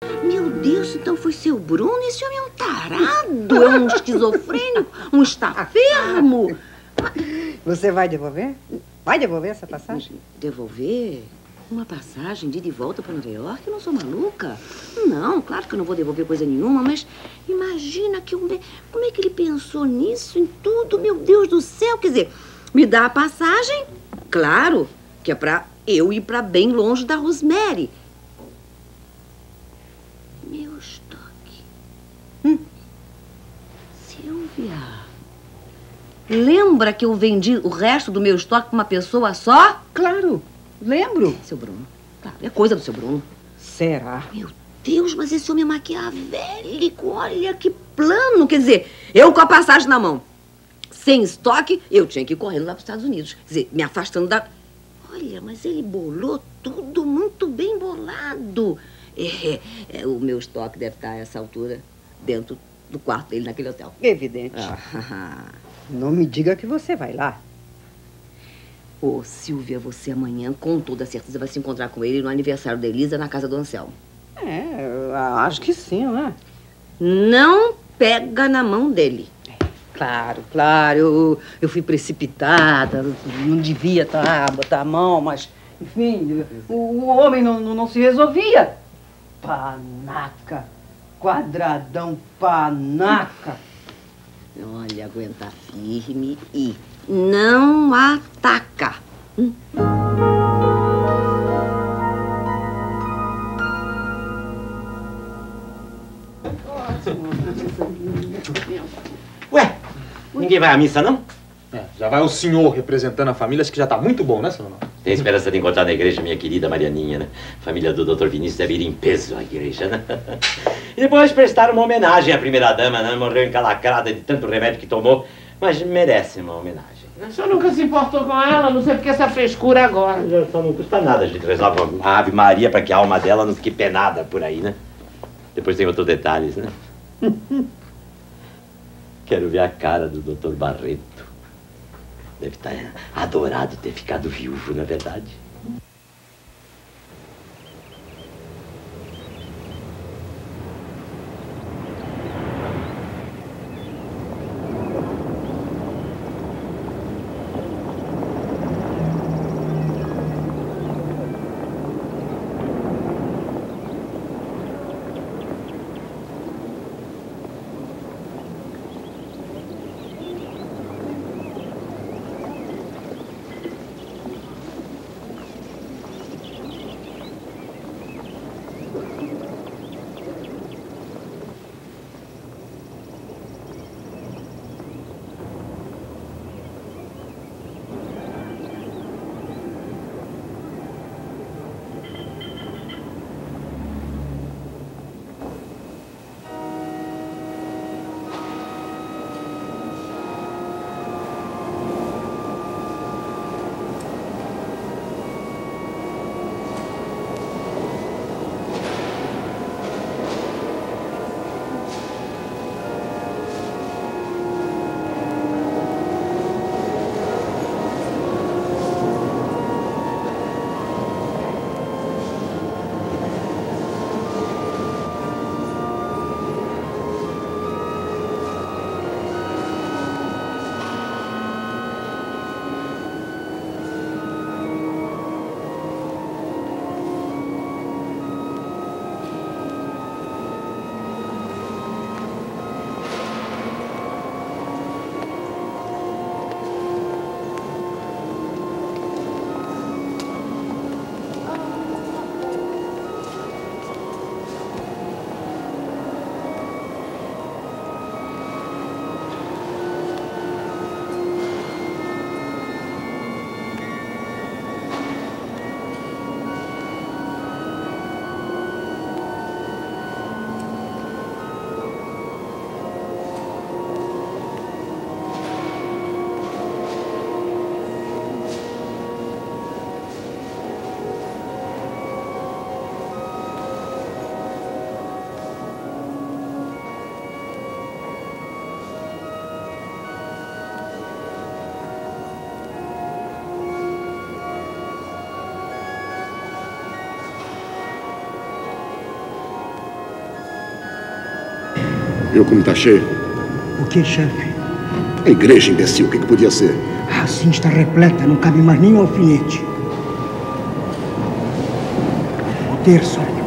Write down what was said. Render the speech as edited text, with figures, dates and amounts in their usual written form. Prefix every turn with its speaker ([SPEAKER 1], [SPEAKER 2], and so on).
[SPEAKER 1] Meu Deus, então foi seu Bruno? Esse homem é um tarado, é um esquizofrênico, um estafermo.
[SPEAKER 2] Você vai devolver? Vai devolver essa passagem?
[SPEAKER 1] Devolver? Uma passagem de ida e volta para Nova York? Eu não sou maluca. Não, claro que eu não vou devolver coisa nenhuma, mas imagina que como é que ele pensou nisso, em tudo, meu Deus do céu. Quer dizer, me dá a passagem, claro, que é para eu ir para bem longe da Rosemary. Meu estoque. Silvia, lembra que eu vendi o resto do meu estoque para uma pessoa só?
[SPEAKER 2] Claro, lembro.
[SPEAKER 1] Seu Bruno. Claro, é coisa do seu Bruno.
[SPEAKER 2] Será?
[SPEAKER 1] Meu Deus, mas esse homem é maquiavélico. Olha que plano. Quer dizer, eu com a passagem na mão, sem estoque, eu tinha que ir correndo lá para os Estados Unidos. Quer dizer, me afastando da... Olha, mas ele bolou tudo muito bem bolado. O meu estoque deve estar a essa altura dentro do quarto dele naquele hotel.
[SPEAKER 2] Evidente. Não me diga que você vai lá.
[SPEAKER 1] Ô, Silvia, você amanhã, com toda certeza, vai se encontrar com ele no aniversário da Elisa na casa do Anselmo.
[SPEAKER 2] Eu acho que sim, né?
[SPEAKER 1] Não pega na mão dele.
[SPEAKER 2] Claro. Eu fui precipitada, não devia botar a mão, mas, enfim, o homem não se resolvia. Panaca, quadradão, panaca.
[SPEAKER 1] Olha, aguenta firme e não ataca.
[SPEAKER 3] Ué, ninguém vai à missa, não?
[SPEAKER 4] Já vai o senhor representando a família, acho que já tá muito bom, né, senhor?
[SPEAKER 3] Tem esperança de encontrar na igreja minha querida Marianinha, né? A família do Dr. Vinícius deve ir em peso à igreja, né? E depois prestar uma homenagem à primeira-dama, né? Morreu encalacrada de tanto remédio que tomou, mas merece uma homenagem.
[SPEAKER 5] O senhor nunca se importou com ela? Não sei porque essa frescura agora.
[SPEAKER 3] Só não custa nada a gente rezar uma Ave Maria para que a alma dela não fique penada por aí, né? Depois tem outros detalhes, né? Quero ver a cara do Dr. Barreto. Deve estar adorado ter ficado viúvo, não é verdade?
[SPEAKER 6] Viu como tá cheio?
[SPEAKER 7] O que, chefe?
[SPEAKER 6] A igreja, imbecil, o que podia ser?
[SPEAKER 7] Assim está repleta, não cabe mais nenhum alfinete. O terço.